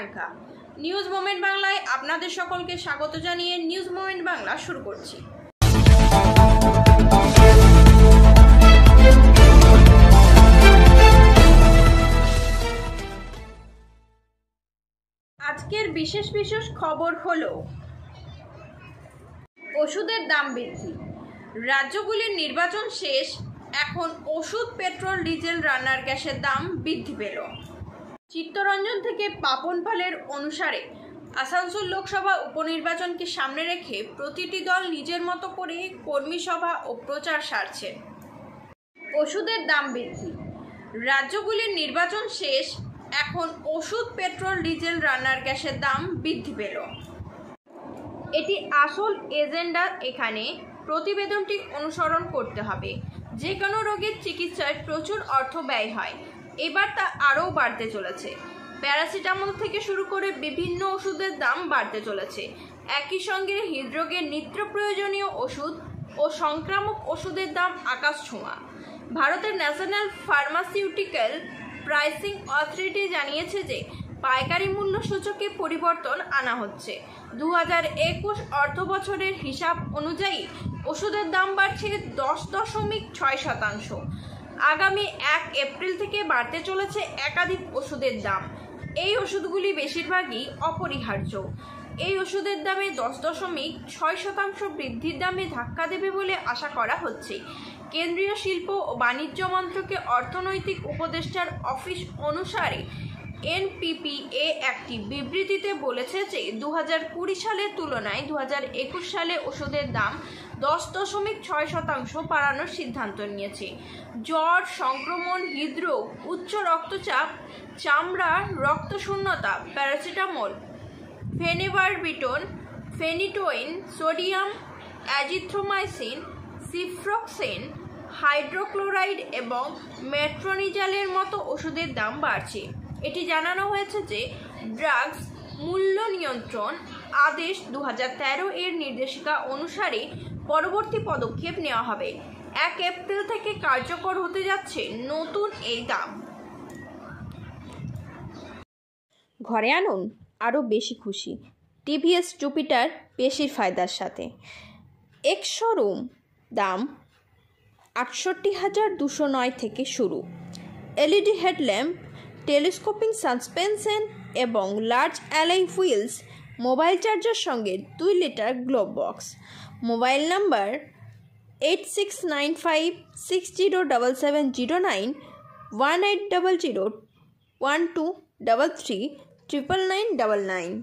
Priyanka. News moment বাংলায় আপনাদের সকলকে স্বাগত জানিয়ে নিউজ মোমেন্ট বাংলা শুরু করছি। আজকের বিশেষ খবর হলো ওষুধের দাম বৃদ্ধি। রাজ্যগুলির নির্বাচন শেষ, এখন ওষুধ, পেট্রোল, ডিজেল, রান্নার গ্যাসের দাম বৃদ্ধি পেল। চিত্তরঞ্জন থেকে পাপন পালের অনুসারে আসানসোল লোকসভা উপনির্বাচনকে সামনে রেখে প্রতিটি দল নিজের মতো করে কর্মী সভা ও প্রচার সারছে। ওষুধের দাম বৃদ্ধি। রাজ্যগুলির নির্বাচন শেষ, এখন ওষুধ, পেট্রোল, ডিজেল, রান্নার গ্যাসের দাম বৃদ্ধি পেল। এটি আসল এজেন্ডা। এখানে প্রতিবেদনটি অনুসরণ করতে হবে। যে কোনো রোগের চিকিৎসায় প্রচুর অর্থ ব্যয় হয়, এবার তা আরও বাড়তে চলেছে। প্যারাসিটামল থেকে শুরু করে বিভিন্ন ওষুধের দাম বাড়তে চলেছে। একই সঙ্গে হৃদরোগের নিত্য প্রয়োজনীয় ওষুধ ও সংক্রামক ওষুধের দাম আকাশ ছোঁয়া। ভারতের ন্যাশনাল ফার্মাসিউটিক্যাল প্রাইসিং অথরিটি জানিয়েছে যে পাইকারি মূল্য সূচকে পরিবর্তন আনা হচ্ছে। 2021 অর্থ বছরের হিসাব অনুযায়ী ওষুধের দাম বাড়ছে 10.6%। আগামী 1 এপ্রিল থেকে বাড়তে চলেছে একাধিক ওষুধের দাম। এই ওষুধগুলি বেশিরভাগই অপরিহার্য। এই ওষুধের দামে 10.6% বৃদ্ধির দামে ধাক্কা দেবে বলে আশা করা হচ্ছে। কেন্দ্রীয় শিল্প ও বাণিজ্য মন্ত্রকের অর্থনৈতিক উপদেষ্টার অফিস অনুসারে এনপিপিএ একটি বিবৃতিতে বলেছে যে 2020 সালের তুলনায় 2021 সালে ওষুধের দাম 10.6% বাড়ানোর সিদ্ধান্ত নিয়েছে। জ্বর, সংক্রমণ, হৃদরোগ, উচ্চ রক্তচাপ, চামড়া, রক্তশূন্যতা, paracetamol, phenobarbitone, phenytoin, sodium azithromycin, সিফ্রক্সেন, হাইড্রোক্লোরাইড এবং মেট্রোনিজালের মতো ওষুধের দাম বাড়ছে। এটি জানানো হয়েছে যে ড্রাগস মূল্য নিয়ন্ত্রণ আদেশ 2013 এর নির্দেশিকা অনুসারে পরবর্তী পদক্ষেপ নেওয়া হবে। 1 এপ্রিল থেকে কার্যকর হতে যাচ্ছে নতুন এই দাম। ঘরে আনুন আরও বেশি খুশি। টিভিএস জুপিটার বেশি ফায়দার সাথে। এক্স শোরুম দাম 68,209 থেকে শুরু। এলইডি হেডল্যাম্প, টেলিস্কোপিং সাসপেনশন এবং large alloy wheels, mobile charger সঙ্গে 2 litre glove box. Mobile number 8695607709, 180012339999।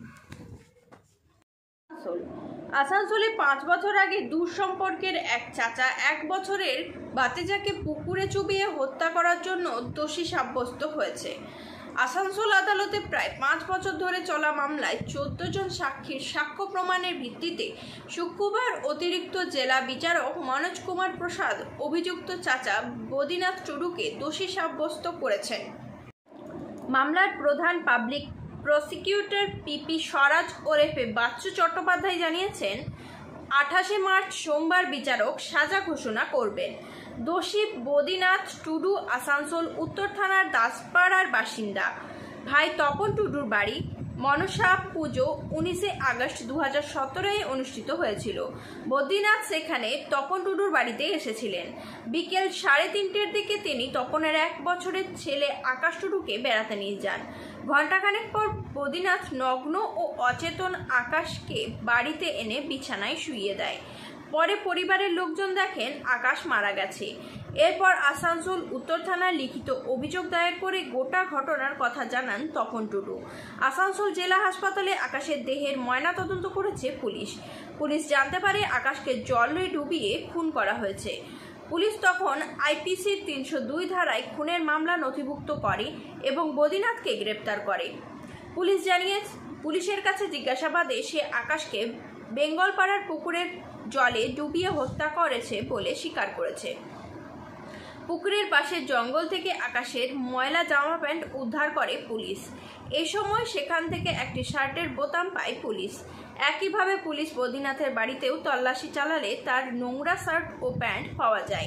আসানসোলে 5 বছর আগে দূর সম্পর্কের এক চাচা 1 বছরের ভাতিজাকে পুকুরে চুবিয়ে হত্যা করার জন্য দোষী সাব্যস্ত হয়েছে। আসানসোল আদালতে প্রায় 5 বছর ধরে চলা মামলায় 14 জন সাক্ষীর সাক্ষ্য প্রমাণের ভিত্তিতে শুক্রবার অতিরিক্ত জেলা বিচারক মনোজ কুমার প্রসাদ অভিযুক্ত চাচা বদিনাথ টুডুকে দোষী সাব্যস্ত করেছেন। মামলার প্রধান পাবলিক প্রসিকিউটর পিপি স্বরাজ ওরফে বাচ্চু চট্টোপাধ্যায় জানিয়েছেন, 28 মার্চ সোমবার বিচারক সাজা ঘোষণা করবেন। দোষী বদিনাথ টুডু আসানসোল উত্তর থানার দাসপাড়ার বাসিন্দা। ভাই তপন টুডুর বাড়ি মনসা পুজো 19 আগস্ট 2017 অনুষ্ঠিত হয়েছিল। বদ্রীনাথ সেখানে তপন টুডুর বাড়িতে এসেছিলেন। বিকেল 3:30টার দিকে তিনি তপনের 1 বছরের ছেলে আকাশ টুডুকে বেড়াতে নিয়ে যান। ঘণ্টাখানেক পর বদ্রীনাথ নগ্ন ও অচেতন আকাশকে বাড়িতে এনে বিছানায় শুইয়ে দেয়। পরে পরিবারের লোকজন দেখেন আকাশ মারা গেছে। এরপর আসানসোল উত্তর থানায় লিখিত অভিযোগ দায়ের করে গোটা ঘটনার কথা জানান তপন টুডু। আসানসোল জেলা হাসপাতালে আকাশের দেহের ময়নাতদন্ত করেছে পুলিশ। পুলিশ জানতে পারে আকাশকে জলে ডুবিয়ে খুন করা হয়েছে। পুলিশ তখন আইপিসির 302 ধারায় খুনের মামলা নথিভুক্ত করে এবং বদ্রীনাথকে গ্রেপ্তার করে। পুলিশের কাছে জিজ্ঞাসাবাদে সে আকাশকে বেঙ্গলপাড়ার পুকুরের জলে ডুবিয়ে হত্যা করেছে বলে স্বীকার করেছে। পুকুরের পাশের জঙ্গল থেকে আকাশের ময়লা জামা প্যান্ট উদ্ধার করে পুলিশ। এই সময় সেখান থেকে একটি শার্টের বোতাম পায় পুলিশ। একইভাবে পুলিশ বদ্রীনাথের বাড়িতেও তল্লাশি চালালে তার নোংরা শার্ট ও প্যান্ট পাওয়া যায়।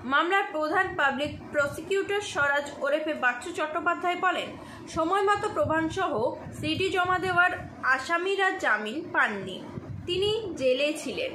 মামলার প্রধান পাবলিক প্রসিকিউটর স্বরাজ ওরফে বাচ্চু চট্টোপাধ্যায় বলেন, সময়মতো প্রমাণসহ সিডি জমা দেওয়ার আসামিরা জামিন পাননি, তিনি জেলে ছিলেন।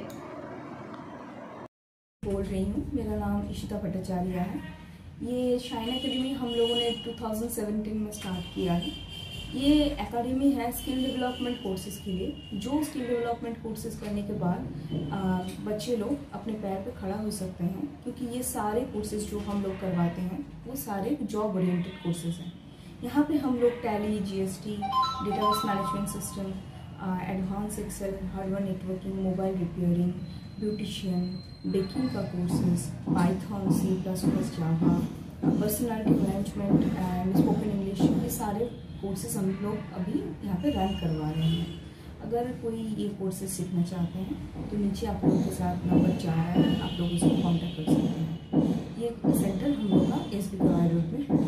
बोल रही हूँ, मेरा नाम इशिता भट्टाचार्य है। ये शाइन एकेडमी हम लोगों ने 2017 में स्टार्ट किया है। ये एकेडमी है स्किल डेवलपमेंट कोर्सेज़ के लिए। जो स्किल डेवलपमेंट कोर्सेज़ करने के बाद बच्चे लोग अपने पैर पे खड़ा हो सकते हैं, क्योंकि ये सारे कोर्सेज़ जो हम लोग करवाते हैं वो सारे जॉब ओरिएंटेड कोर्सेज़ हैं। यहाँ पे हम लोग Tally, GST, database management system, advance Excel, hardware networking, mobile repairing, beautician, baking का courses, Python, C++, Java, personality management and spoken English, ये सारे कोर्सेज हम लोग अभी यहाँ पे रन करवा रहे हैं। अगर कोई ये कोर्सेज सीखना चाहते हैं तो नीचे आप लोगों के साथ नंबर जा रहा है, आप लोग उसको कॉन्टैक्ट कर सकते हैं। ये सेंटर हम लोग का SB कवाई रोड में है।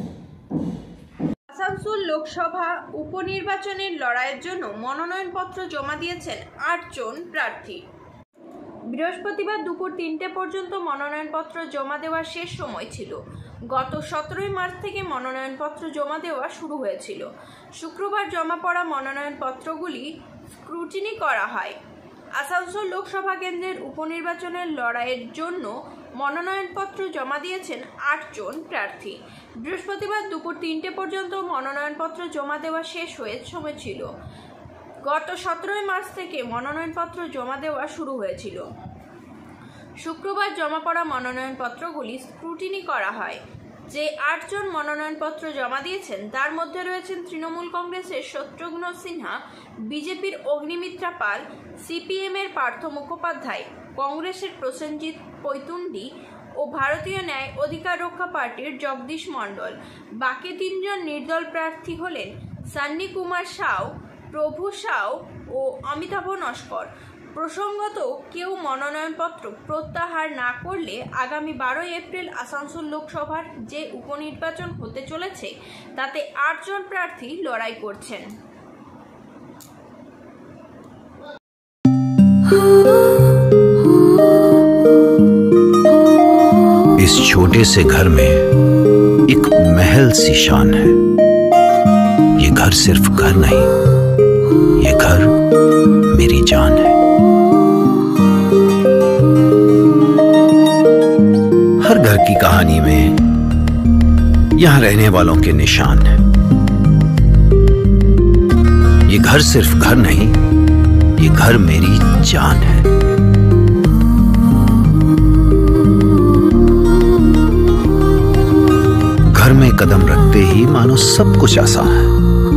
আসানসোল লোকসভা উপনির্বাচনের লড়াইয়ের জন্য মনোনয়নপত্র জমা দিয়েছেন 8 জন প্রার্থী। বৃহস্পতিবার দুপুর 3টে পর্যন্ত মনোনয়নপত্র জমা দেওয়ার শেষ সময় ছিল। গত 17 মার্চ থেকে মনোনয়নপত্র জমা দেওয়া শুরু হয়েছিল। শুক্রবার জমা পড়া মনোনয়নপত্রগুলি স্ক্রুটিনি করা হয়। আসানসোল লোকসভা কেন্দ্রের উপনির্বাচনের লড়াইয়ের জন্য মনোনয়নপত্র জমা দিয়েছেন 8 জন প্রার্থী। বৃহস্পতিবার দুপুর 3টে পর্যন্ত মনোনয়নপত্র জমা দেওয়া শেষ হয়ে সময় ছিল। গত 17 মার্চ থেকে মনোনয়নপত্র জমা দেওয়া শুরু হয়েছিল। শুক্রবার জমা পড়া মনোনয়নপত্রগুলি স্ক্রুটিনি করা হয়। যে 8 জন মনোনয়নপত্র জমা দিয়েছেন তার মধ্যে রয়েছেন তৃণমূল কংগ্রেসের শত্রুঘ্ন সিনহা, বিজেপির অগ্নিমিত্রা পাল, সিপিএমের পার্থ মুখোপাধ্যায়, কংগ্রেসের প্রসেনজিৎ পৈতুন্ডি ও ভারতীয় ন্যায় অধিকার রক্ষা পার্টির জগদীশ মণ্ডল। বাকি 3 জন নির্দল প্রার্থী হলেন সান্নি কুমার সাউ, প্রভু সাউ ও অমিতাভ নস্কর। প্রসঙ্গত, কেউ মনোনয়নপত্র প্রত্যাহার না করলে আগামী 12 এপ্রিল আসানসোল লোকসভার যে উপনির্বাচন হতে চলেছে তাতে 8 জন প্রার্থী লড়াই করছেন। इस छोटे से घर में एक महल सी शान है। ये घर सिर्फ घर नहीं, ये घर मेरी जान है। हर घर की कहानी में यहां रहने वालों के निशान हैं। ये घर सिर्फ घर नहीं, ये घर मेरी जान है। घर में कदम रखते ही मानो सब कुछ आसान है।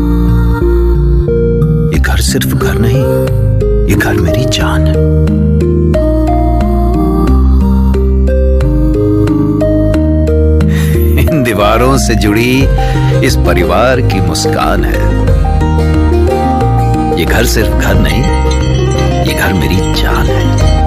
ये घर सिर्फ घर नहीं, ये घर मेरी जान है। इन दीवारों से जुड़ी इस परिवार की मुस्कान है। ये घर सिर्फ घर नहीं, ये घर मेरी जान है।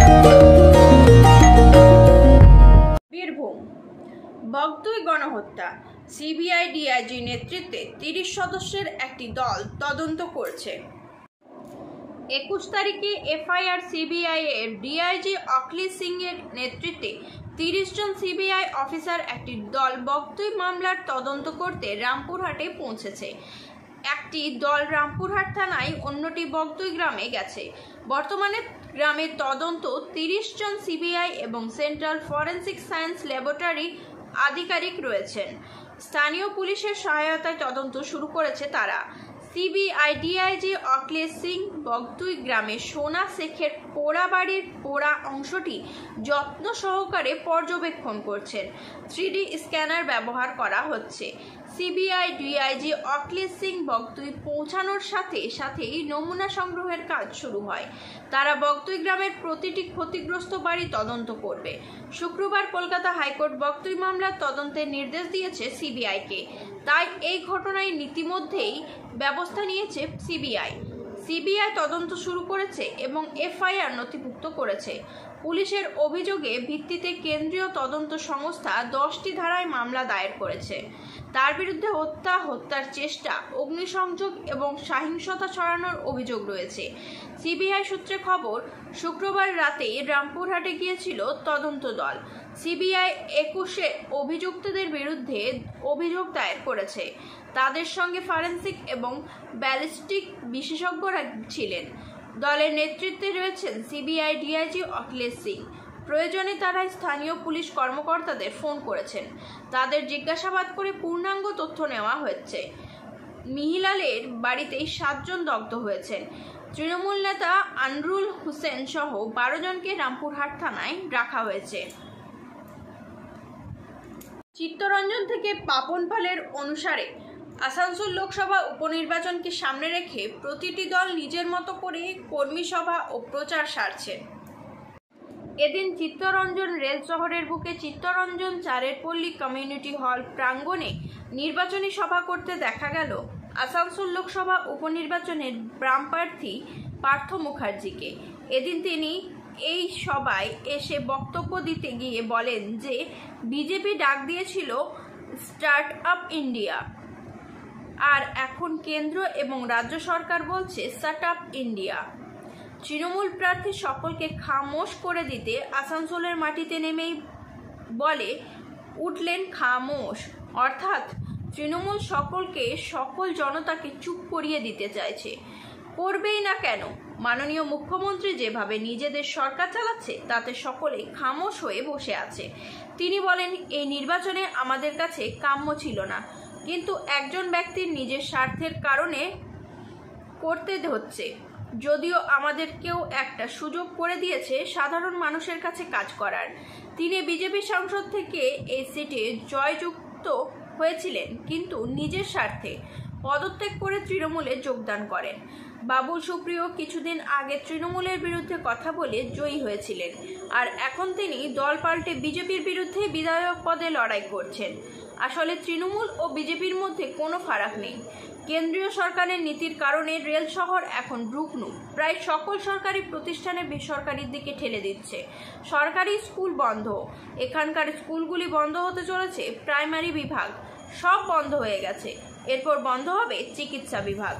বীরভূম বগদুই গণহত্যা, সিবিআই ডিআইজি নেতৃত্বে 30 সদস্যের একটি দল তদন্ত করছে। 21 তারিখে এফআইআর সিবিআই এর ডিআইজি অখলি সিং এর নেতৃত্বে 30 জন সিবিআই অফিসার একটি দল বগদুই মামলার তদন্ত করতে রামপুরহাটে পৌঁছেছে। একটি দল রামপুরহাট থানায়, অন্যটি বগদুই গ্রামে গেছে। বর্তমানে গ্রামের তদন্ত 30 জন সিবিআই এবং সেন্ট্রাল ফরেন্সিক সায়েন্স ল্যাবরেটরি আধিকারিক রয়েছেন। স্থানীয় পুলিশের সহায়তায় তদন্ত শুরু করেছে তারা। সিবিআই ডিআইজি অখলেশ সিং বগদুই গ্রামে সোনা শেখের পোড়া বাড়ির পোড়া অংশটি যত্ন সহকারে পর্যবেক্ষণ করছেন। 3D স্ক্যানার ব্যবহার করা হচ্ছে। সিবিআই ডিআইজি অখলেশ সিং বগদুই পৌঁছানোর সাথে সাথেই নমুনা সংগ্রহের কাজ শুরু হয়। তারা বগদুই গ্রামের প্রতিটি ক্ষতিগ্রস্ত বাড়ি তদন্ত করবে। শুক্রবার কলকাতা হাইকোর্ট বগদুই মামলার তদন্তের নির্দেশ দিয়েছে সিবিআইকে। তাই এই ঘটনায় ইতিমধ্যেই ব্যবস্থা নিয়েছে সিবিআই তদন্ত শুরু করেছে এবং এফআইআর নথিভুক্ত করেছে। পুলিশের অভিযোগে ভিত্তিতে কেন্দ্রীয় তদন্ত সংস্থা 10টি ধারায় মামলা দায়ের করেছে। তার বিরুদ্ধে হত্যার চেষ্টা, অগ্নিসংযোগ এবং সহিংসতা ছড়ানোর অভিযোগ রয়েছে। সিবিআই সূত্রে খবর, শুক্রবার রাতে রামপুরহাটে গিয়েছিল তদন্ত দল। সিবিআই 21 অভিযুক্তদের বিরুদ্ধে অভিযোগ দায়ের করেছে। তাদের সঙ্গে ফরেনসিক এবং ব্যালিস্টিক বিশেষজ্ঞরা ছিলেন। দলের নেতৃত্বে রয়েছেন সিবিআই ডিআইজি অখিলেশ সিং। প্রয়োজনে তারা স্থানীয় পুলিশ কর্মকর্তাদের ফোন করেছেন। তাদের জিজ্ঞাসাবাদ করে পূর্ণাঙ্গ তথ্য নেওয়া হচ্ছে। মিহিলালের বাড়িতেই 7 জন দগ্ধ হয়েছেন। তৃণমূল নেতা আনরুল হোসেন সহ 12 জনকে রামপুরহাট থানায় রাখা হয়েছে। চিত্তরঞ্জন থেকে পাপন পালের অনুসারে আসানসোল লোকসভা উপনির্বাচনকে সামনে রেখে প্রতিটি দল নিজের মতো করে কর্মী সভা ও প্রচার সারছে। এদিন চিত্তরঞ্জন রেল শহরের বুকে চিত্তরঞ্জন চারের পল্লী কমিউনিটি হল প্রাঙ্গণে নির্বাচনী সভা করতে দেখা গেল আসানসোল লোকসভা উপনির্বাচনের বাম প্রার্থী পার্থ মুখার্জিকে। এদিন তিনি এই সভায় এসে বক্তব্য দিতে গিয়ে বলেন যে বিজেপি ডাক দিয়েছিল স্টার্ট আপ ইন্ডিয়া, আর এখন কেন্দ্র এবং রাজ্য সরকার বলছে স্টার্ট আপ ইন্ডিয়া। তৃণমূল প্রার্থী সকলকে খামোশ করে দিতে আসানসোলের মাটিতে নেমেই বলে উঠলেন খামোশ, অর্থাৎ তৃণমূল সকল জনতাকে চুপ করিয়ে দিতে চাইছে। করবেই না কেন? মাননীয় মুখ্যমন্ত্রী যেভাবে নিজেদের সরকার চালাচ্ছে তাতে সকলেই খামোশ হয়ে বসে আছে। তিনি বলেন এই নির্বাচনে আমাদের কাছে কাম্য ছিল না, কিন্তু একজন ব্যক্তির নিজের স্বার্থের কারণে করতে হচ্ছে। যদিও আমাদের কেউ একটা সুযোগ করে দিয়েছে সাধারণ মানুষের কাছে কাজ করার। তিনি বিজেপি সাংসদ থেকে এই সিটে জয়যুক্ত হয়েছিলেন, কিন্তু নিজের স্বার্থে পদত্যাগ করে তৃণমূলে যোগদান করেন। বাবুল সুপ্রিয় কিছুদিন আগে তৃণমূলের বিরুদ্ধে কথা বলে জয়ী হয়েছিলেন, আর এখন তিনি দল পাল্টে বিজেপির বিরুদ্ধে বিধায়ক পদে লড়াই করছেন। আসলে তৃণমূল ও বিজেপির মধ্যে কোনো ফারাক নেই। কেন্দ্রীয় সরকারের নীতির কারণে রেল শহর এখন রুগ্ন, প্রায় সকল সরকারি প্রতিষ্ঠানে বেসরকারির দিকে ঠেলে দিচ্ছে। সরকারি স্কুল বন্ধ, এখানকার স্কুলগুলি বন্ধ হতে চলেছে। প্রাইমারি বিভাগ সব বন্ধ হয়ে গেছে, এরপর বন্ধ হবে চিকিৎসা বিভাগ।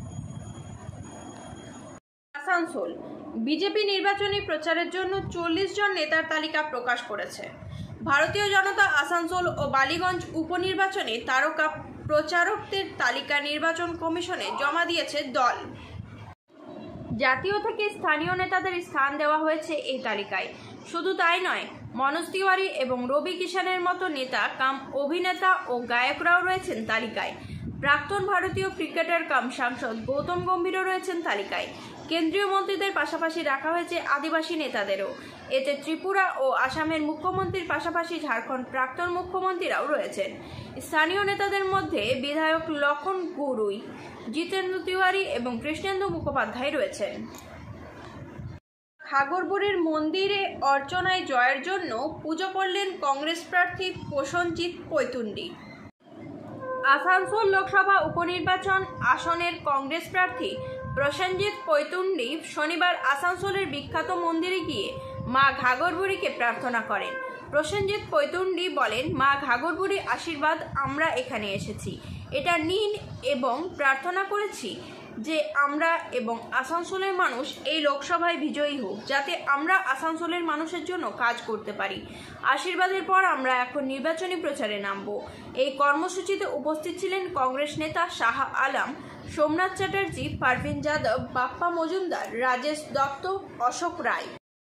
আসানসোল বিজেপি নির্বাচনী প্রচারের জন্য 40 জন নেতার তালিকা প্রকাশ করেছে। ভারতীয় জনতা আসানসোল ও বালিগঞ্জ উপনির্বাচনে তারকা প্রচারকদের তালিকা নির্বাচন কমিশনে জমা দিয়েছে দল। জাতীয় থেকে স্থানীয় নেতাদের স্থান দেওয়া হয়েছে এই তালিকায়। শুধু তাই নয়, মনোজ তিওয়ারি এবং রবি কিষানের মতো নেতা কাম অভিনেতা ও গায়করাও রয়েছেন তালিকায়। প্রাক্তন ভারতীয় ক্রিকেটার কাম সাংসদ গৌতম গম্ভীরও রয়েছেন তালিকায়। কেন্দ্রীয় মন্ত্রীদের পাশাপাশি রাখা হয়েছে আদিবাসী নেতাদেরও। এতে ত্রিপুরা ও আসামের মুখ্যমন্ত্রীর পাশাপাশি ঝাড়খণ্ড প্রাক্তন মুখ্যমন্ত্রীরাও রয়েছেন। স্থানীয় নেতাদের মধ্যে বিধায়ক লক্ষণ গুরুই, জিতেন্দ্র তিওয়ারি এবং কৃষ্ণেন্দু মুখোপাধ্যায় রয়েছেন। ঘাগরবুড়ির মন্দিরে অর্চনায় জয়ের জন্য পুজো করলেন কংগ্রেস প্রার্থী প্রসেনজিৎ পৈতুন্ডি। আসানসোল লোকসভা উপনির্বাচন আসনের কংগ্রেস প্রার্থী প্রসেনজিৎ পৈতুন্ডি শনিবার আসানসোলের বিখ্যাত মন্দিরে গিয়ে মা ঘাগরবুড়িকে প্রার্থনা করেন। প্রসেনজিৎ পৈতুন্ডি বলেন, মা ঘাগরবুড়ির আশীর্বাদ আমরা এখানে এসেছি, এটা নিন এবং প্রার্থনা করেছি যে আমরা এবং আসানসোলের মানুষ এই লোকসভায় বিজয়ী হোক, যাতে আমরা আসানসোলের মানুষের জন্য কাজ করতে পারি। আশীর্বাদের পর আমরা এখন নির্বাচনী প্রচারে নামব। এই কর্মসূচিতে উপস্থিত ছিলেন কংগ্রেস নেতা Shah Alam, Somnath Chatterjee, Parvin Yadav, Bappa Majumdar, Rajesh Dutta, Ashok Roy.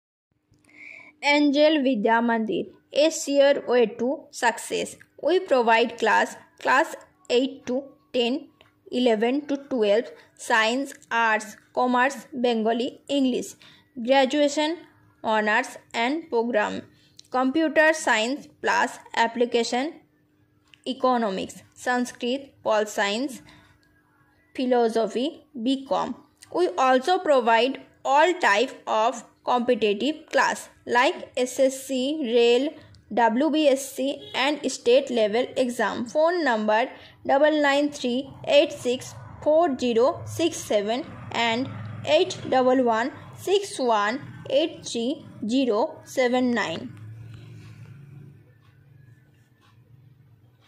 Angel Vidya Mandir, a sure way to success. We provide class 8 to 10, 11 to 12, science, arts, commerce, Bengali, English, graduation, honors and program, computer science plus application, economics, Sanskrit, Pol Science, philosophy, BCom. We also provide all type of competitive class like SSC, Rail, WBSC and state level exam. Phone number 9938640667 and 8116183079.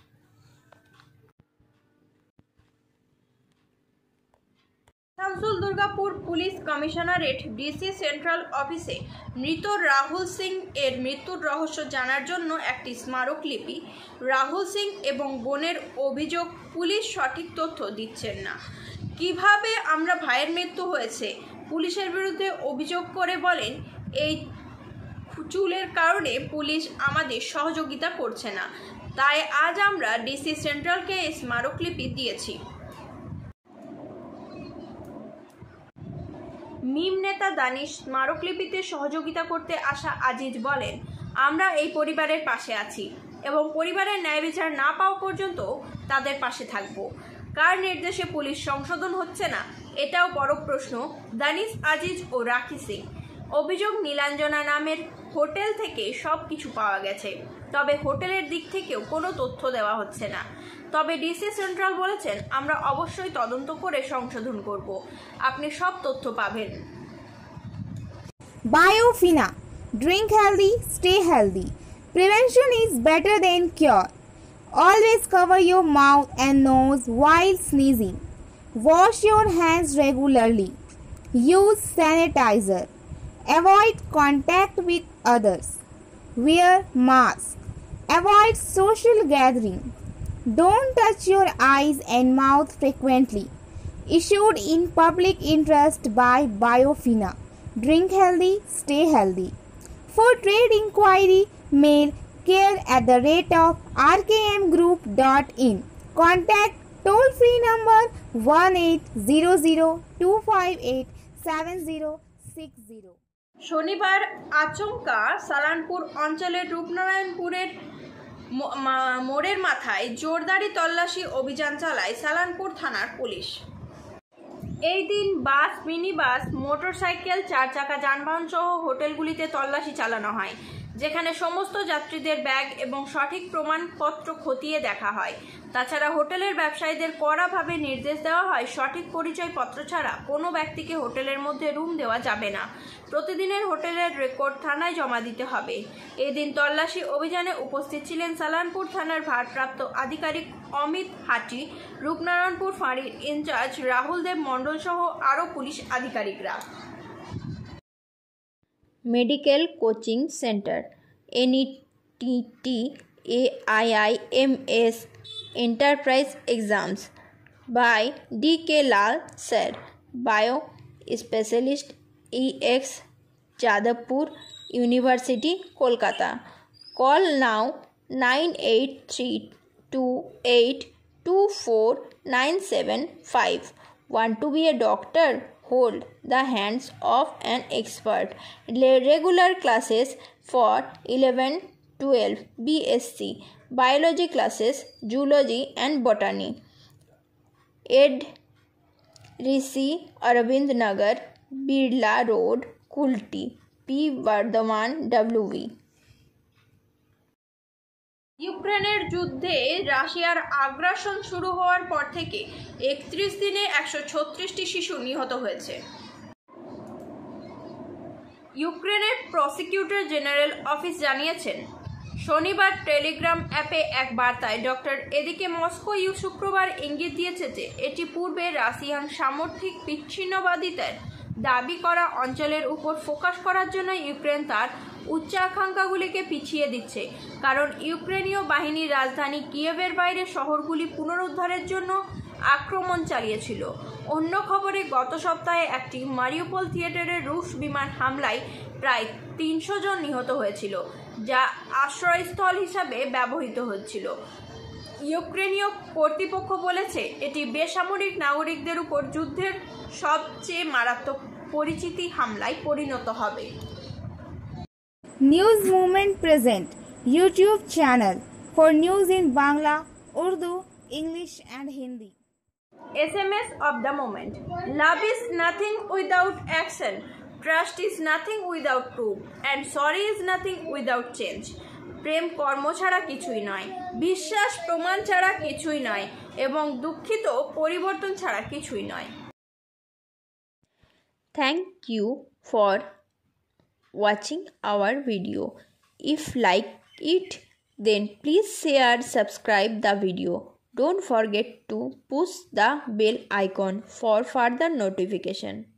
Asansol Durgapur police commissionerate DC central অফিসে মৃত রাহুল সিং এর মৃত্যুর রহস্য জানার জন্য একটি স্মারকলিপি। রাহুল সিং এবং বোনের অভিযোগ, পুলিশ সঠিক তথ্য দিচ্ছেন না। কিভাবে আমরা ভাইয়ের মৃত্যু হয়েছে পুলিশের বিরুদ্ধে অভিযোগ করে বলেন, এই চুলের কারণে পুলিশ আমাদের সহযোগিতা করছে না, তাই আজ আমরা ডিসি সেন্ট্রালকে এই স্মারকলিপি দিয়েছি। মিম নেতা দানিশ স্মারকলিপিতে সহযোগিতা করতে আসা আজিজ বলেন, আমরা এই পরিবারের পাশে আছি এবং পরিবারের ন্যায় বিচার না পাওয়া পর্যন্ত তাদের পাশে থাকব। কার নির্দেশে পুলিশ সংশোধন হচ্ছে না এটাও বড় প্রশ্ন। দানিশ, আজিজ ও রাখি সিং অভিযোগ, নীলাঞ্জনা নামের হোটেল থেকে সব কিছু পাওয়া গেছে, তবে হোটেলের দিক থেকেও কোনো তথ্য দেওয়া হচ্ছে না। তবে ডিসি সেন্ট্রাল বলেছেন, আমরা অবশ্যই তদন্ত করে সংশোধন করব, আপনি সব তথ্য পাবেন। Biofina. Drink healthy, stay healthy. Prevention is better than cure. Always cover your mouth and nose while sneezing. Wash your hands regularly. Use sanitizer. Avoid contact with others. Wear mask. Avoid social gathering. Don't touch your eyes and mouth frequently. Issued in public interest by Biofina. Drink healthy, stay healthy. For trade inquiry, mail care@rkmgroup.in. Contact toll-free number 1800-258-7060. শনিবার আচমকা সালানপুর অঞ্চলের রূপনারায়ণপুরের মোড়ের মাথায় জোরদারি তল্লাশি অভিযান চালায় সালানপুর থানার police. এই দিন বাস, মিনি বাস, মোটরসাইকেল, 4 চাকা যানবাহন সহ হোটেলগুলিতে তল্লাশি চালানো হয়, যেখানে সমস্ত যাত্রীদের ব্যাগ এবং সঠিক প্রমাণপত্র খতিয়ে দেখা হয়। তাছাড়া হোটেলের ব্যবসায়ীদের কড়াভাবে নির্দেশ দেওয়া হয়, সঠিক পরিচয়পত্র ছাড়া কোনো ব্যক্তিকে হোটেলের মধ্যে রুম দেওয়া যাবে না। প্রতিদিনের হোটেলের রেকর্ড থানায় জমা দিতে হবে। এদিন তল্লাশি অভিযানে উপস্থিত ছিলেন সালানপুর থানার ভারপ্রাপ্ত আধিকারিক অমিত হাটি, রূপনারায়ণপুর ফাঁড়ির ইনচার্জ রাহুল দেব মণ্ডল সহ আরও পুলিশ আধিকারিকরা। Medical Coaching Center NETT AIIMS Enterprise Exams by D.K. Lal Sir, Bio Specialist EX Jadavpur University, Kolkata. Call now 9832824975. Want to be a doctor? Hold the hands of an expert. Regular classes for 11-12 BSc Biology classes, Zoology and Botany. Ed Rishi Arvind Nagar, Birla Road, Kulti, P. Bardhaman, WV. ইউক্রেনের যুদ্ধে রাশিয়ার আগ্রাসন শুরু হওয়ার পর থেকে 31 দিনে 136টি শিশু নিহত হয়েছে। ইউক্রেনের প্রসিকিউটর জেনারেল অফিস জানিয়েছেন, শনিবার টেলিগ্রাম অ্যাপে এক বার্তায় ডক্টর এদিকে মস্কো শুক্রবার ইঙ্গিত দিয়েছে যে এটি পূর্বে রাশিয়ান সামরিক বিচ্ছিন্নবাদিতার দাবি করা অঞ্চলের উপর ফোকাস করার জন্য ইউক্রেন তার উচ্চাকাঙ্ক্ষাগুলিকে পিছিয়ে দিচ্ছে, কারণ ইউক্রেনীয় বাহিনী রাজধানী কিয়েভের বাইরে শহরগুলি পুনরুদ্ধারের জন্য আক্রমণ চালিয়েছিল। অন্য খবরে, গত সপ্তাহে একটি মারিউপোল থিয়েটারে রুশ বিমান হামলায় প্রায় 300 জন নিহত হয়েছিল, যা আশ্রয়স্থল হিসাবে ব্যবহৃত হচ্ছিল। ইউক্রেনীয় কর্তৃপক্ষ বলেছে এটি বেসামরিক নাগরিকদের উপর যুদ্ধের সবচেয়ে মারাত্মক পরিচিতি হামলায় পরিণত হবে। News Movement present YouTube channel for news in Bangla, Urdu, English and Hindi. SMS of the moment. Love is nothing without action. Trust is nothing without proof. And sorry is nothing without change. প্রেম কর্ম ছাড়া কিছুই নয়, বিশ্বাস প্রমাণ ছাড়া কিছুই নয়, এবং দুঃখিত পরিবর্তন ছাড়া কিছুই নয়। Thank you for watching our video. If like it, then please share, subscribe the video. Don't forget to push the bell icon for further notification.